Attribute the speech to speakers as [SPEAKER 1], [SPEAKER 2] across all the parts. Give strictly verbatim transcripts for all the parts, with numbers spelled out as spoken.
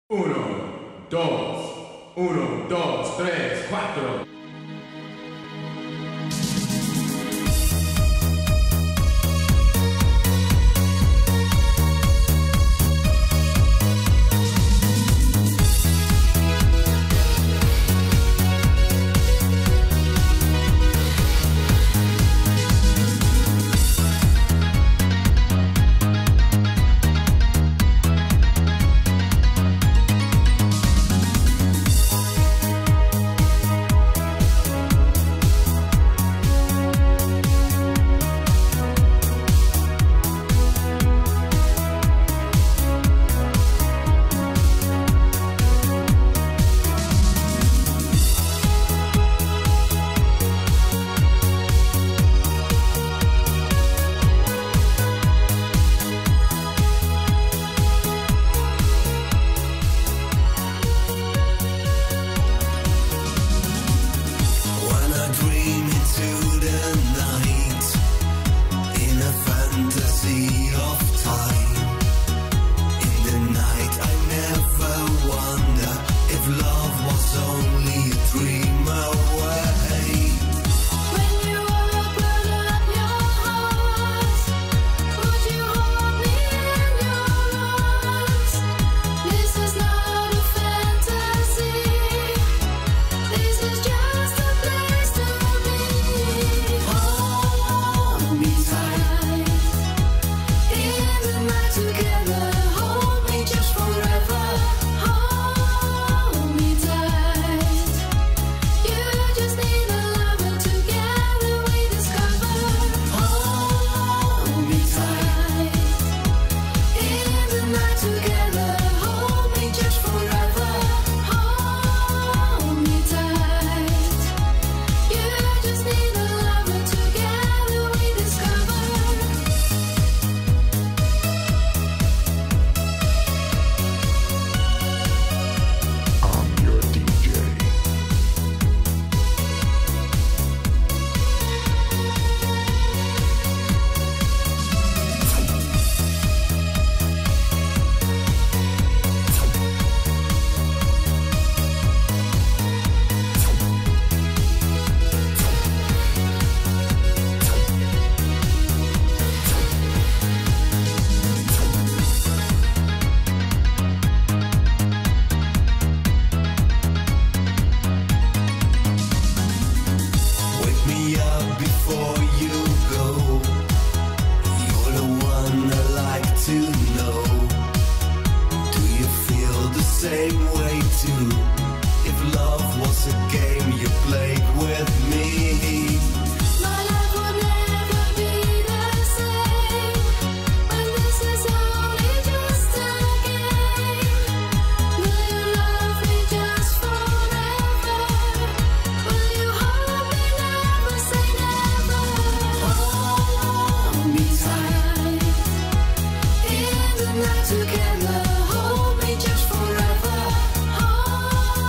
[SPEAKER 1] Uno, dos, uno, dos, tres, cuatro.
[SPEAKER 2] Together, hold me just forever. Hold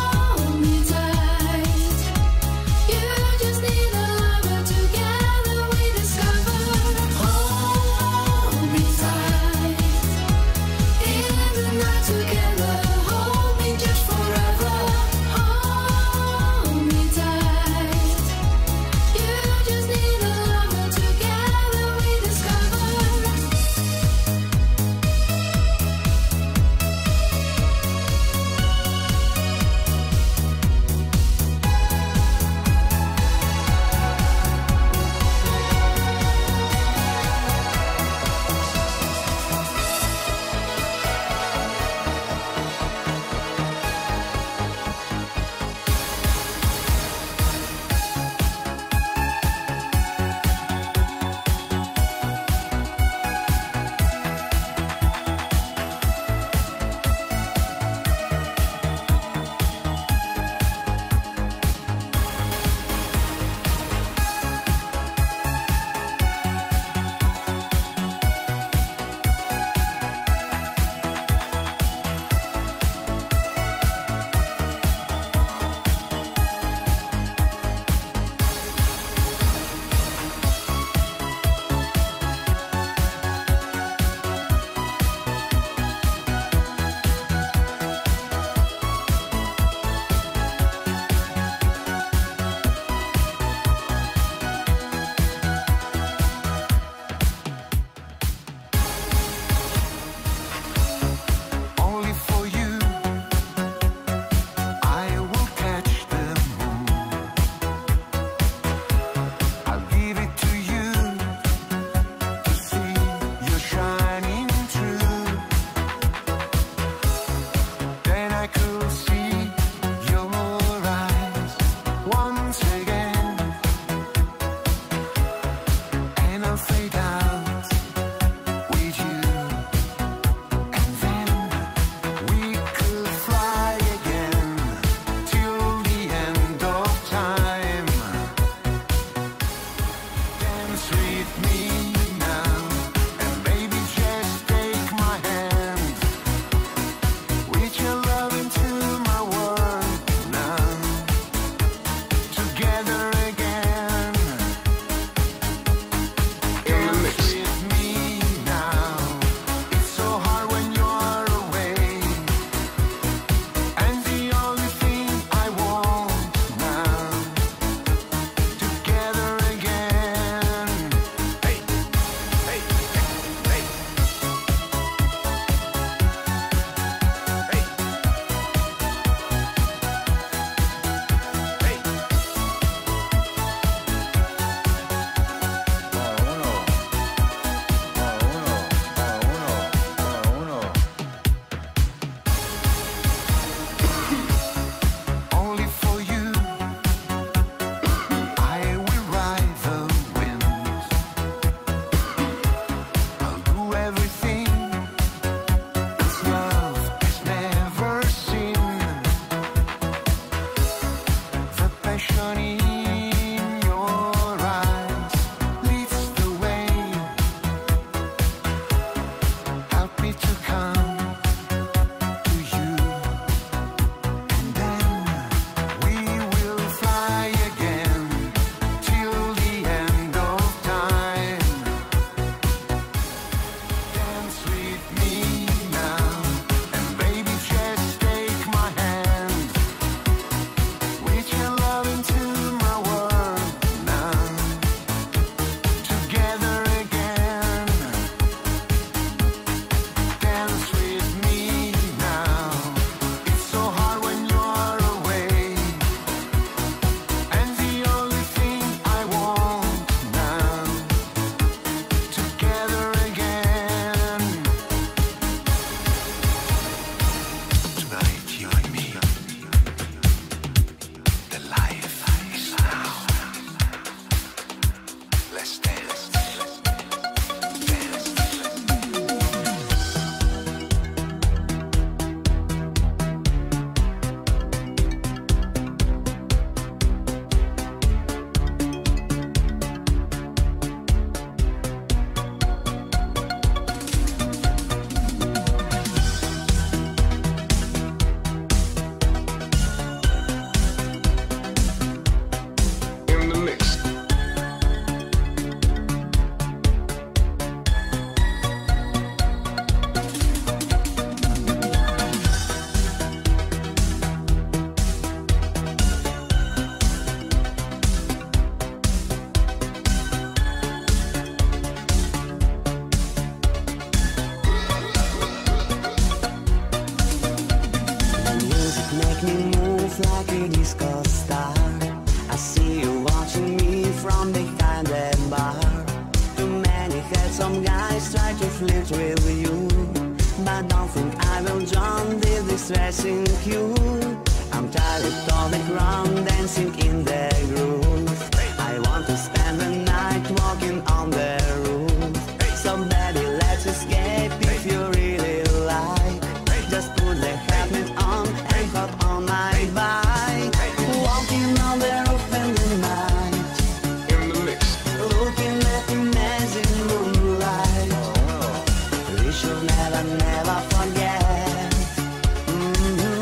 [SPEAKER 2] make me move like a disco star. I see you watching me from behind that bar. Too many handsome guys try to flirt with you, but don't think I will join this distressing queue. I'm tired of the ground dancing in the groove. I want to spend the night walking on the roof. Somebody let's escape if you really like. Just put the helmet on and hop on my bike. Walking on the roof in the night,
[SPEAKER 1] In the mix.
[SPEAKER 2] looking at the amazing moonlight. We should never, never forget. Mhm.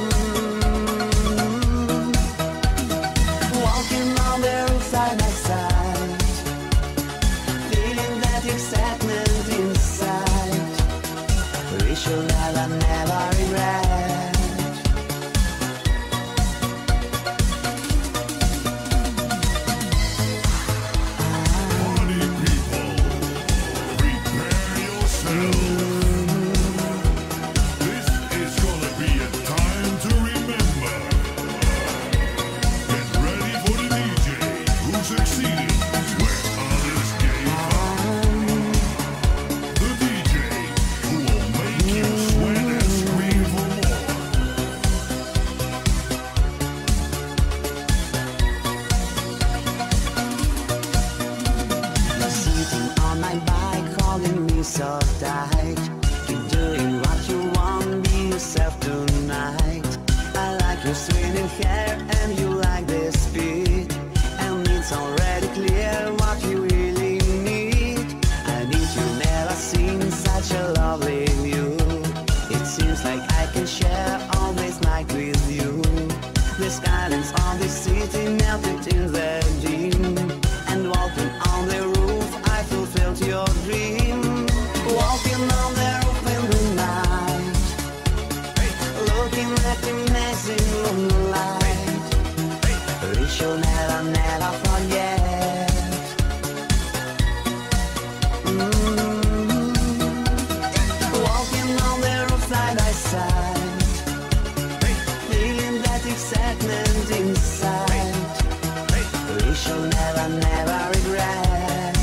[SPEAKER 2] Walking on the roof side by side, feeling that excitement inside. We should never, never regret.
[SPEAKER 3] Party people, prepare yourselves. This is gonna be a time to remember. Get ready for the D J who succeeded where others gave up. The D J who will make you sweat and scream for more.
[SPEAKER 2] You're sitting on my bike, holding me so tight. Keep doing what you want, be yourself tonight. I like your swinging hair and you like the speed, and it's already clear what you really need. I need you never seen such a lovely view. It seems like I can share all this night with you. The skylines of the city melted in the dim, and walking on the roof I fulfilled your dream. Walking on the roof in the night, looking at the amazing moonlight. We shall never, never forget. Mhm. Walking on the roof side by side, feeling that excitement inside. We shall never, never regret.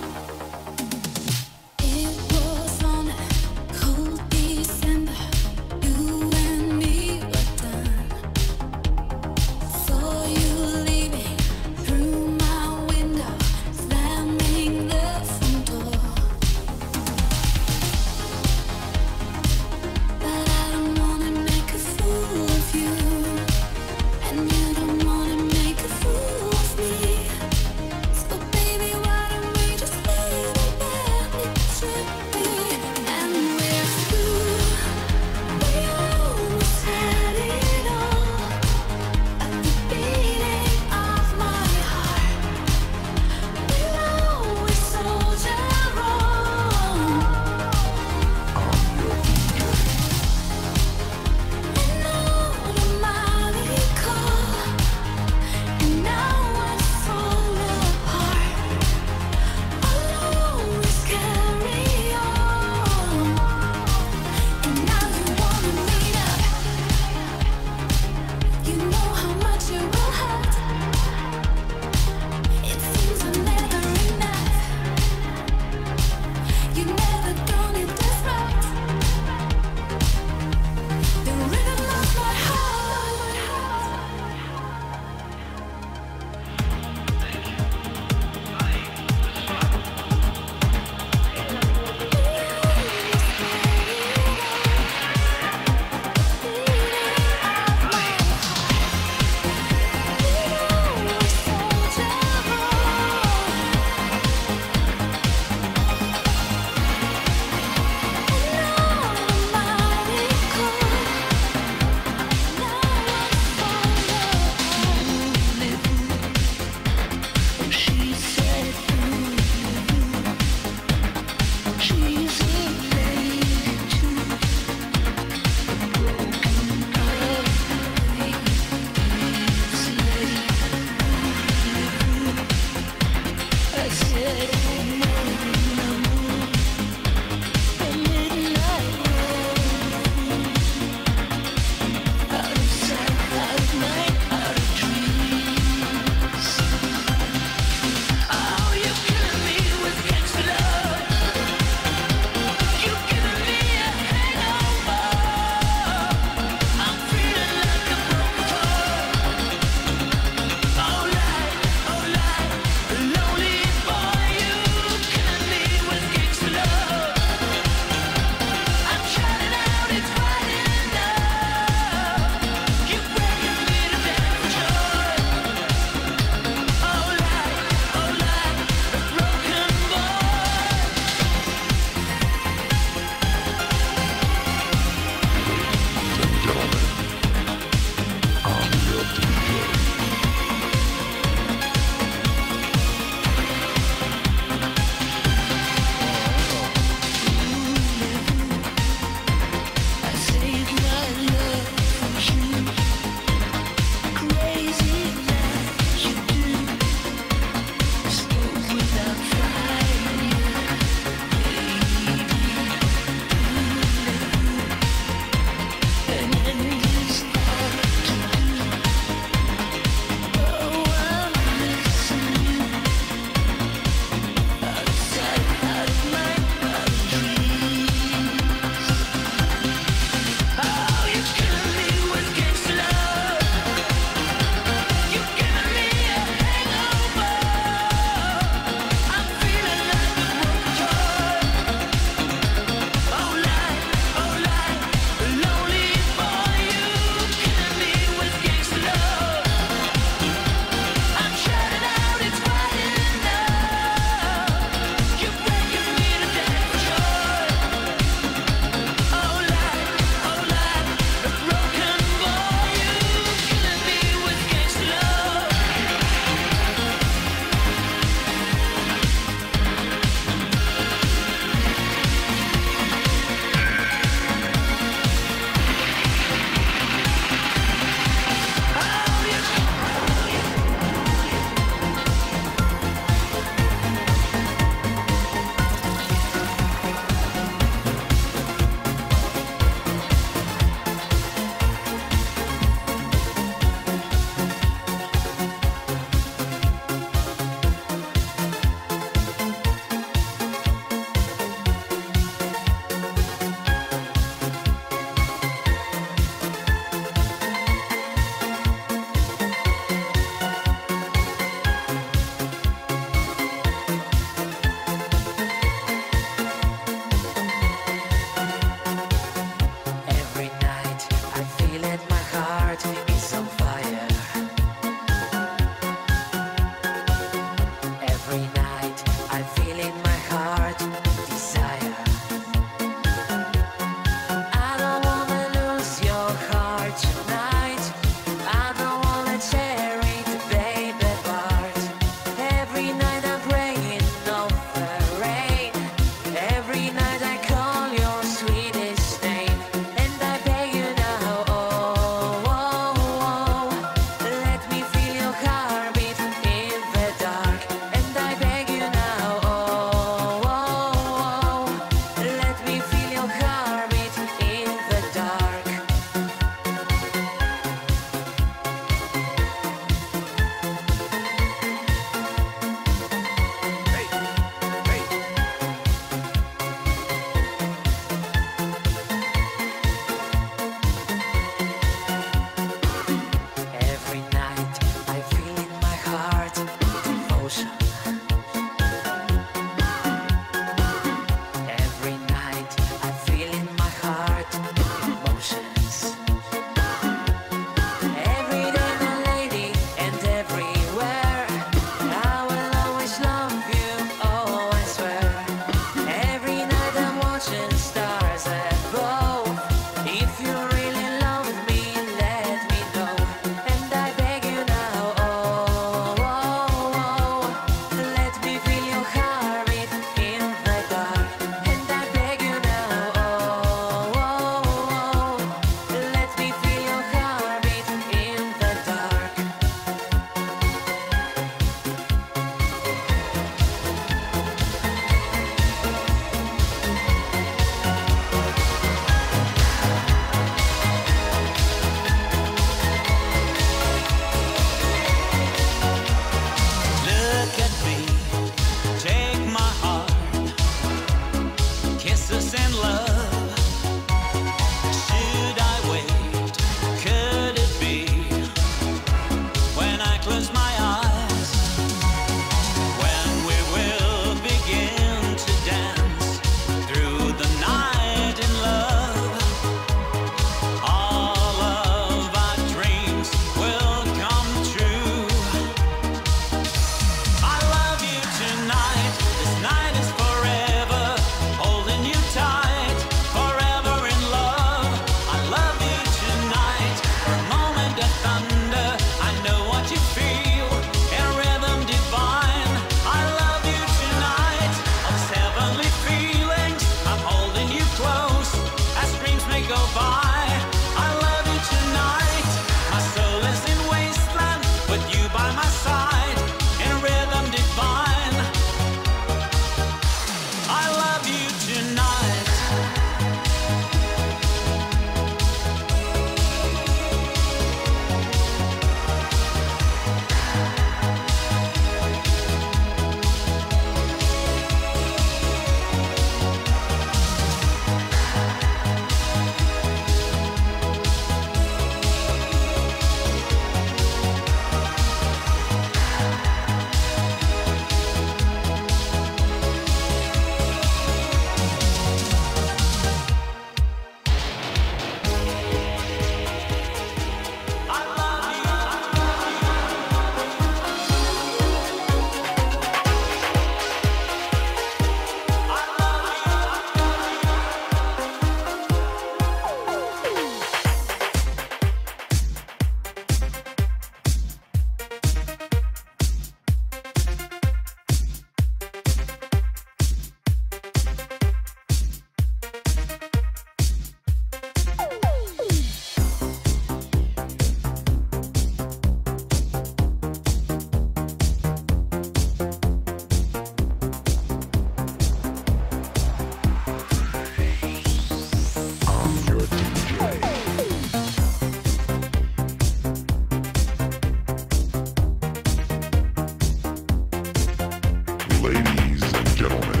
[SPEAKER 3] Ladies and gentlemen,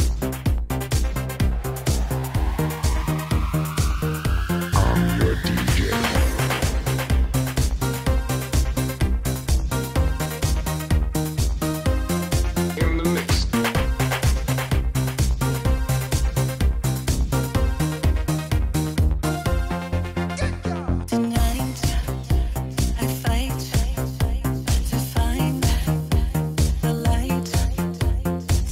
[SPEAKER 3] I'm your D J. In the mix.
[SPEAKER 4] Tonight, I fight to find the light.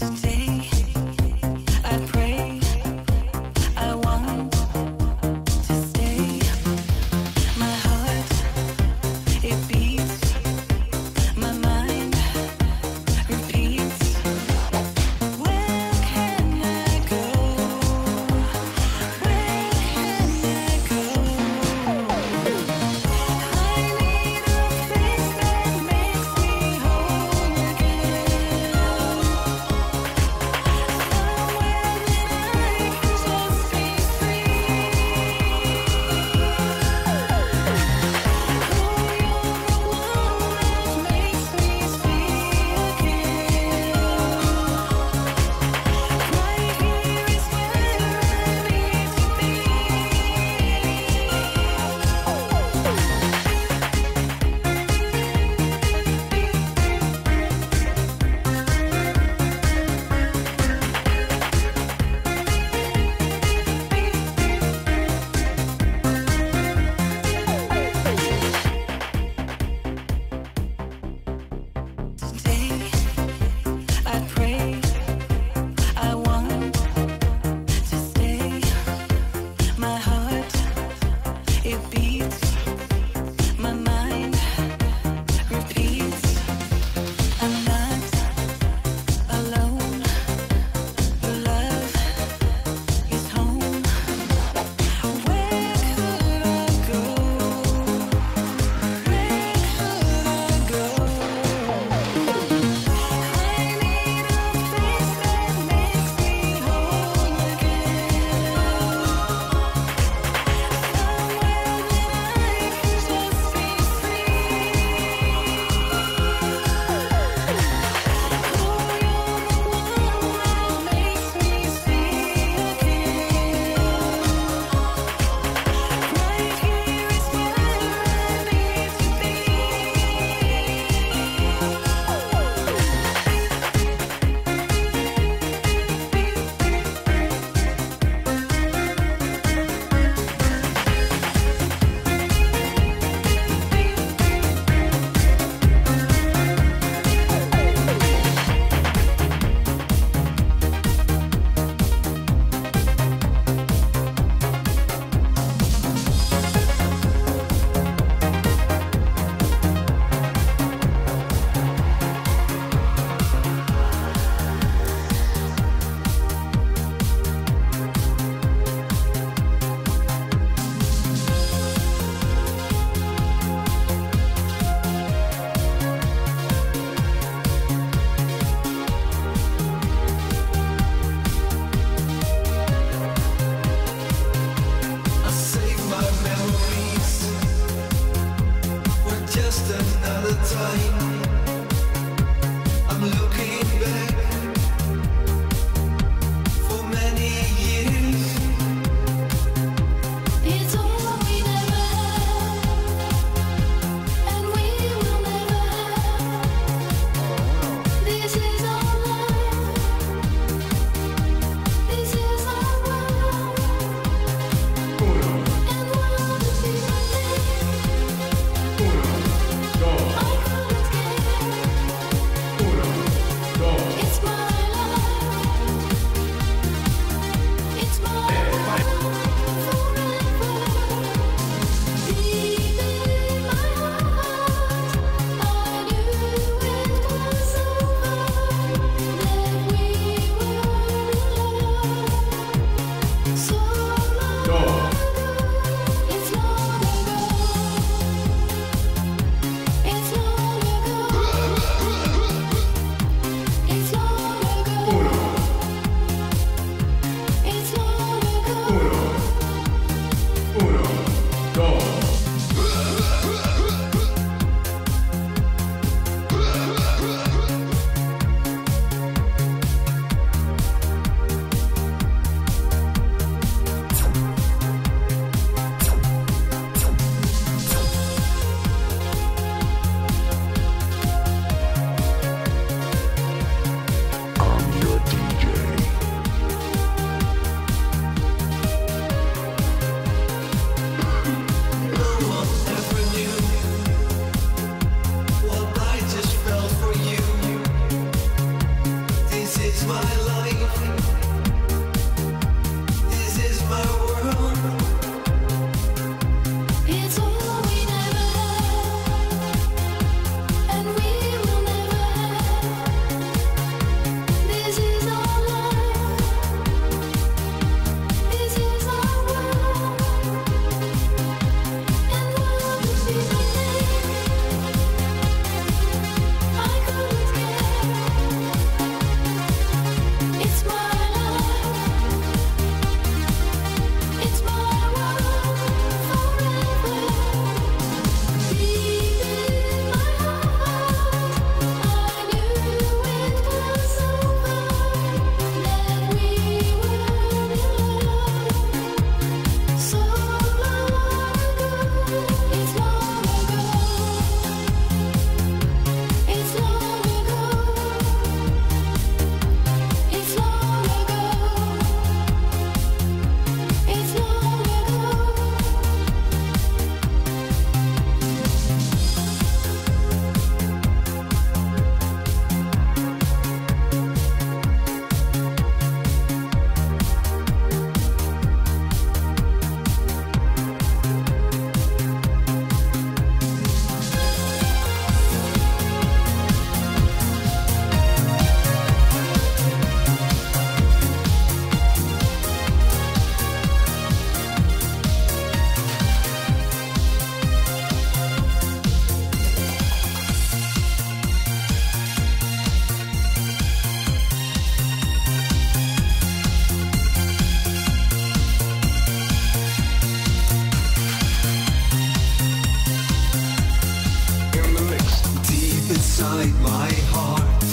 [SPEAKER 5] inside my heart,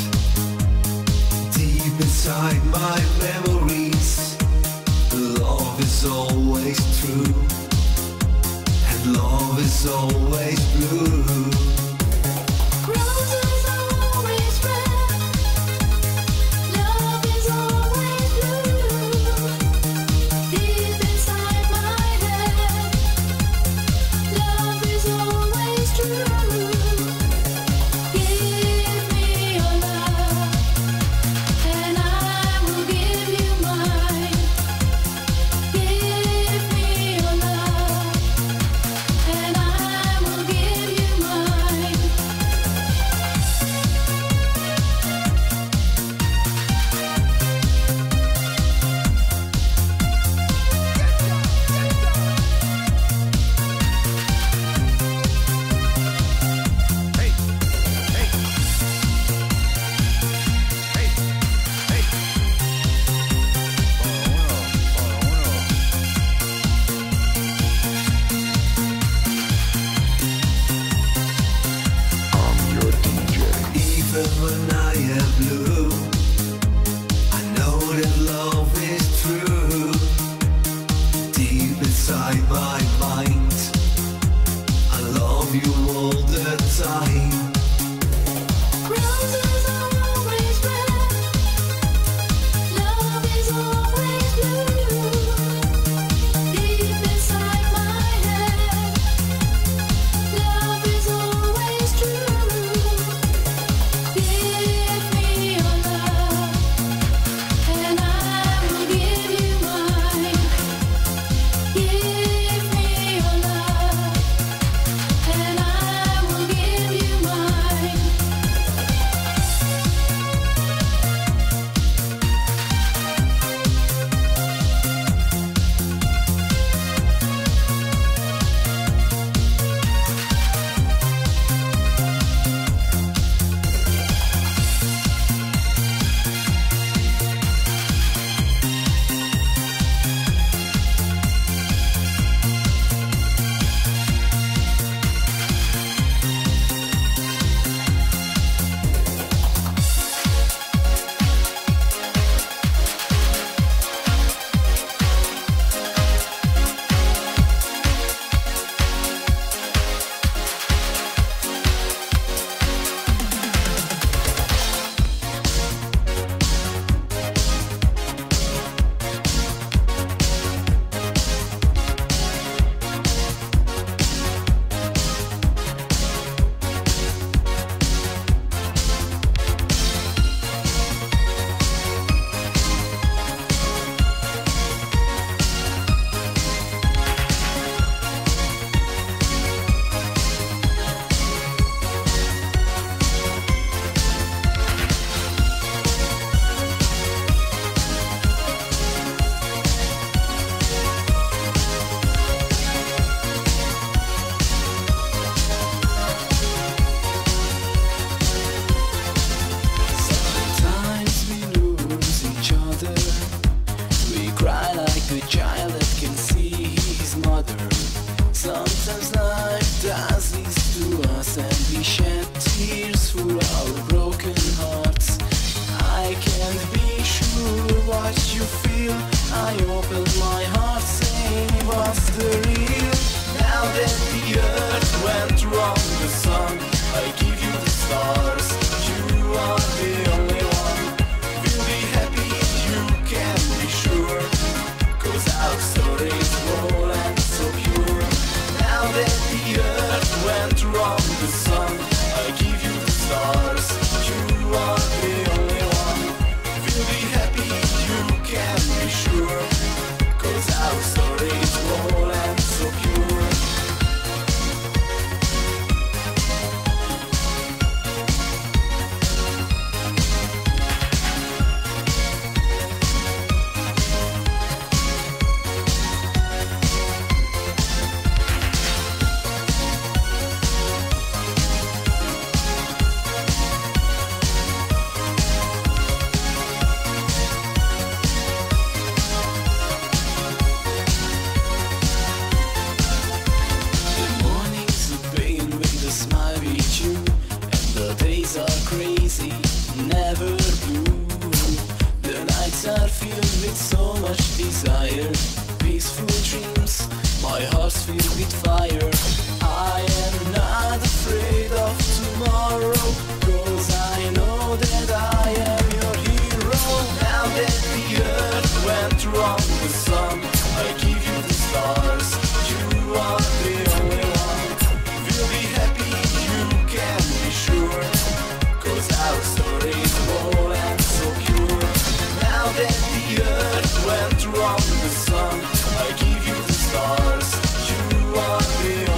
[SPEAKER 5] deep inside my memories. Love is always true, and love is always blue.
[SPEAKER 6] Roses are always red, love is always blue. Deep inside my head, love is always true. Give me your love, and I will give you mine. Give me your love, and I will give you mine.
[SPEAKER 2] I opened my heart saying what's the real. Now that the earth went wrong, the sun, I give you the stars. You are the only one. We'll be happy, you can be sure. Cause our story's bold and so pure. Now that the earth went wrong, the sun, I give you the stars. You are the only one. We'll be happy, you can be sure. Cause our story's bold and so pure. The mornings are pain with a smile with you, and the days are crazy, never blue. The nights are filled with so much desire, peaceful dreams, my heart's filled with fire. I am not afraid of tomorrow, cause I know that I am your hero. Now that the earth went wrong, the sun, I give you the stars. You are the only one. We'll be happy, you can be sure. Cause our story's bold and so pure. Now that the earth went wrong, the sun, I give you the stars. You are the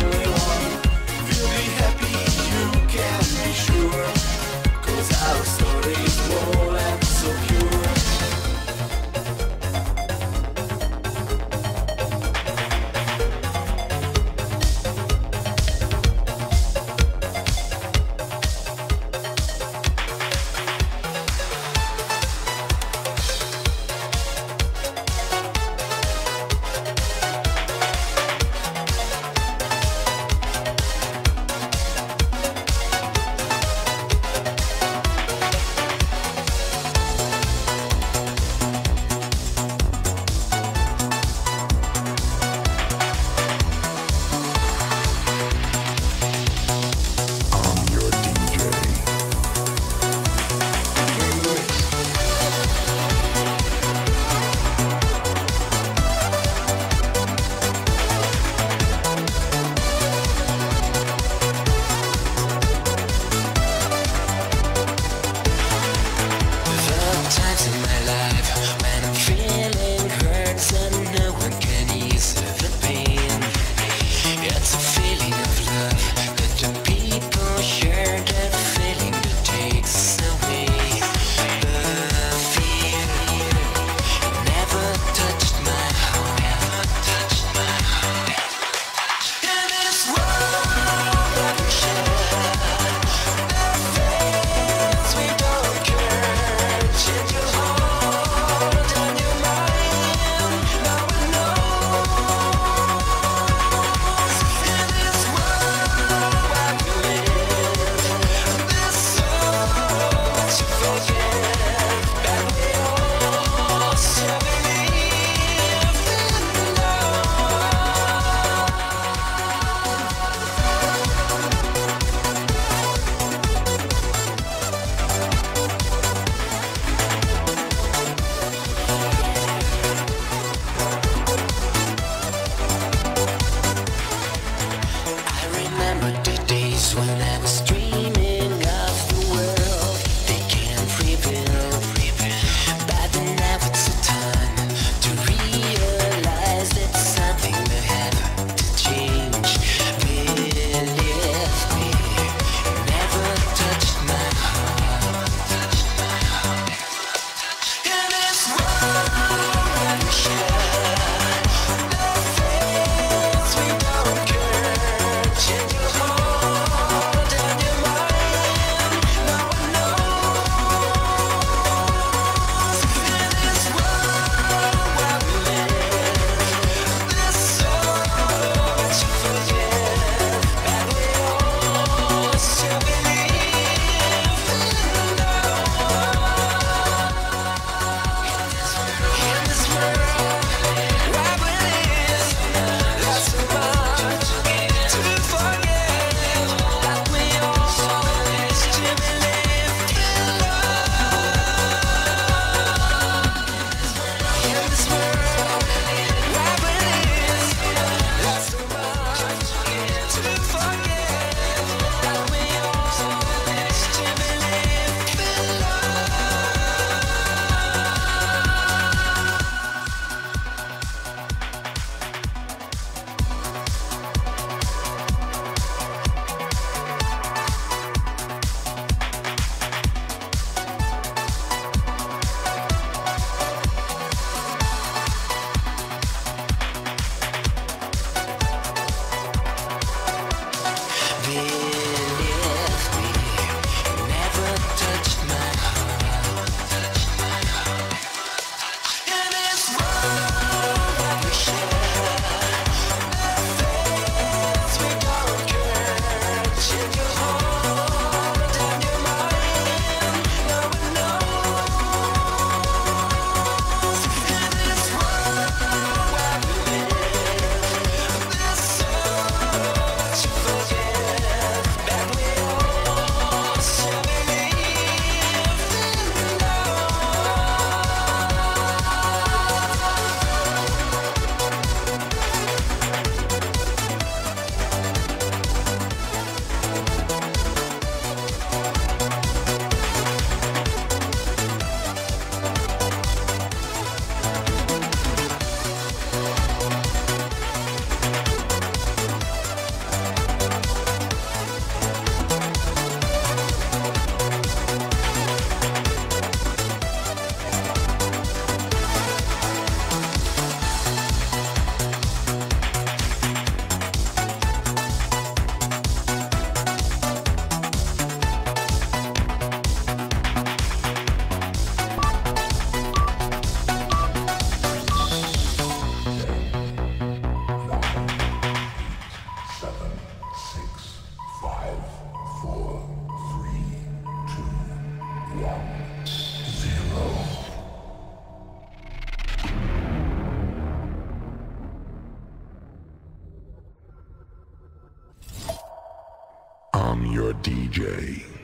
[SPEAKER 3] I'm your D J.